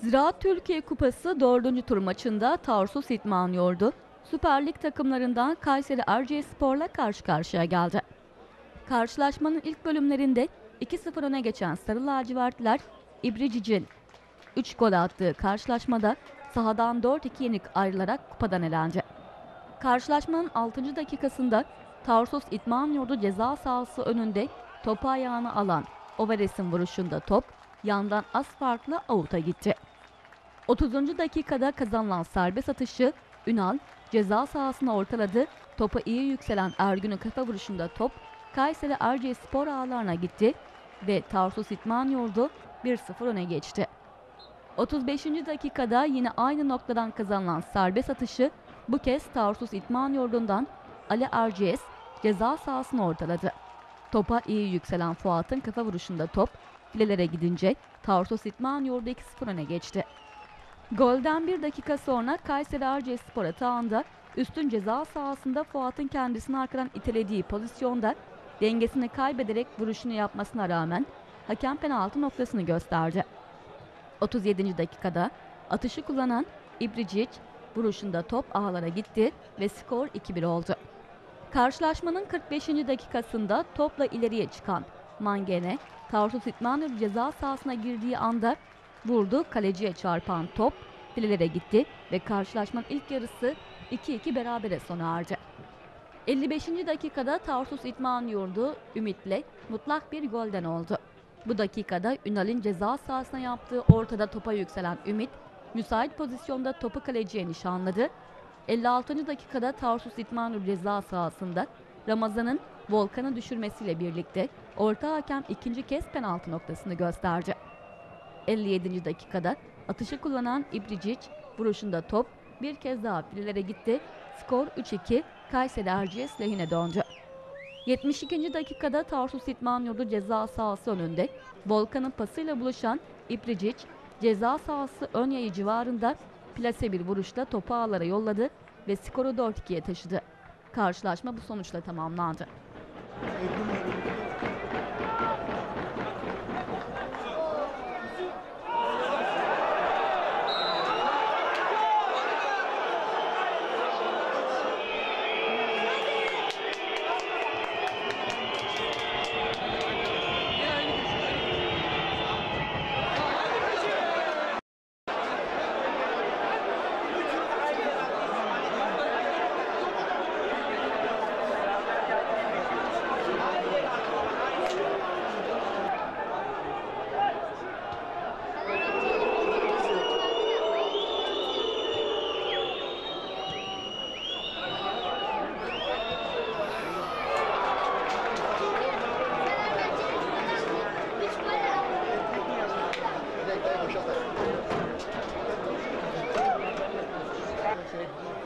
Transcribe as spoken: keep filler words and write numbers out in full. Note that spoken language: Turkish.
Ziraat Türkiye Kupası dördüncü tur maçında Tarsus İdman Yurdu, Süper Lig takımlarından Kayseri Erciyesspor'la karşı karşıya geldi. Karşılaşmanın ilk bölümlerinde iki sıfır öne geçen Sarı Lacivertliler, İbricic'in üç gol attığı karşılaşmada sahadan dört iki yenik ayrılarak kupadan elendi. Karşılaşmanın altıncı dakikasında Tarsus İdman Yurdu ceza sahası önünde topu ayağına alan Overes'in vuruşunda top yandan az farkla avuta gitti. otuzuncu dakikada kazanılan serbest atışı Ünal ceza sahasına ortaladı. Topa iyi yükselen Ergün'ün kafa vuruşunda top Kayseri Erciyesspor ağlarına gitti ve Tarsus İdman Yurdu bir sıfır öne geçti. otuz beşinci dakikada yine aynı noktadan kazanılan serbest atışı bu kez Tarsus İdman Yurdu'ndan Ali Erciyes ceza sahasını ortaladı. Topa iyi yükselen Fuat'ın kafa vuruşunda top filelere gidince Tarsus İdman Yurdu iki sıfır öne geçti. Golden bir dakika sonra Kayseri Erciyesspor atağında üstün ceza sahasında Fuat'ın kendisini arkadan itelediği pozisyonda dengesini kaybederek vuruşunu yapmasına rağmen hakem penaltı noktasını gösterdi. otuz yedinci dakikada atışı kullanan İbricic vuruşunda top ağlara gitti ve skor iki bir oldu. Karşılaşmanın kırk beşinci dakikasında topla ileriye çıkan Mangene, Tarsus İdman Yurdu ceza sahasına girdiği anda vurdu, kaleciye çarpan top filelere gitti ve karşılaşmanın ilk yarısı iki iki berabere sona erdi. elli beşinci dakikada Tarsus İdman Yurdu Ümit'le mutlak bir golden oldu. Bu dakikada Ünal'in ceza sahasına yaptığı ortada topa yükselen Ümit, müsait pozisyonda topu kaleciye nişanladı. elli altıncı dakikada Tarsus İdman Yurdu ceza sahasında Ramazan'ın Volkan'ı düşürmesiyle birlikte orta hakem ikinci kez penaltı noktasını gösterdi. elli yedinci dakikada atışı kullanan İbricic vuruşunda top bir kez daha filelere gitti. Skor üç iki Kayseri Erciyes lehine döndü. yetmiş ikinci dakikada Tarsus İdman Yurdu ceza sahası önünde Volkan'ın pasıyla buluşan İbricic ceza sahası ön yayı civarında plase bir vuruşla topu ağlara yolladı ve skoru dört ikiye taşıdı. Karşılaşma bu sonuçla tamamlandı. Şey